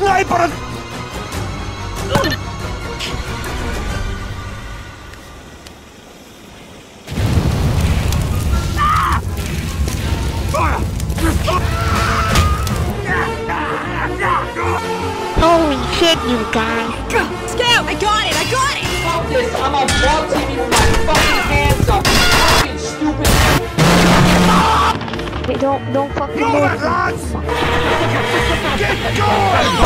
sniper! Holy shit, you guys. Scout, I got it! Fuck this! I'm on Ball TV with my fucking hands up! You fucking stupid! Wait, don't fucking Move it, lads! Get going!